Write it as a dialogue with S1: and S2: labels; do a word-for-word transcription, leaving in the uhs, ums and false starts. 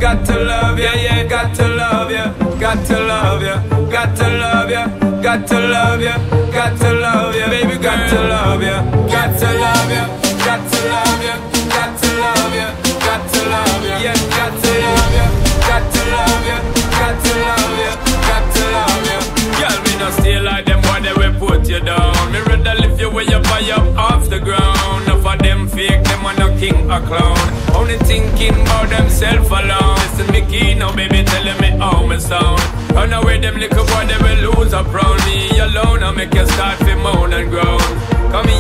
S1: got to love you, yeah, got to love you, got to love you, got to love you, got to love you, got to love you, baby, got to love you, got to love you, got to love you, got to love you, got to love you, yeah, got to love you, got to love you, got to love you, got to love you. Girl, me no stay like them boy, they will put you down. Me rather lift you way up high up off the ground. Enough of them fake, them are no king or clown. Only thinking about themself alone. Listen me key now, baby, telling me how me sound. Run away them little boy, they will lose up round me alone. I make you start to moan and groan. Come